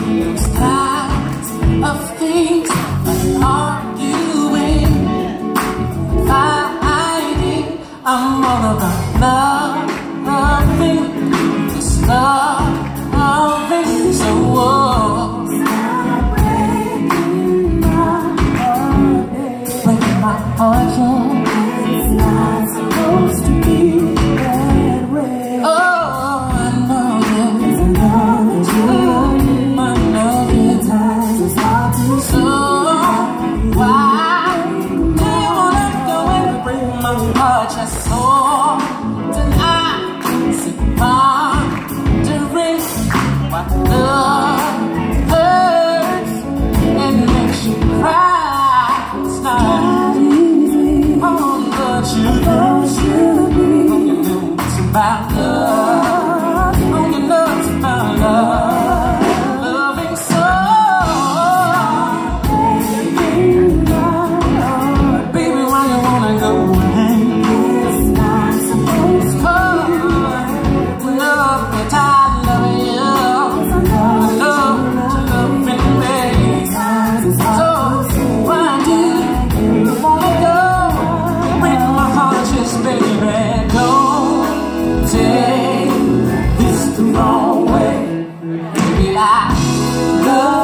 those kinds of things like arguing, fighting. I'm all about loving, just loving. So breaking my heart, it's not supposed to be that way. Oh, I know that. So why do you wanna go and break my heart just so tonight? Sit pondering what love hurts and makes you cry. It's not easy. Oh, but you know it's about love. Oh, you know it's about love. Baby, don't take this the wrong way. Baby, I love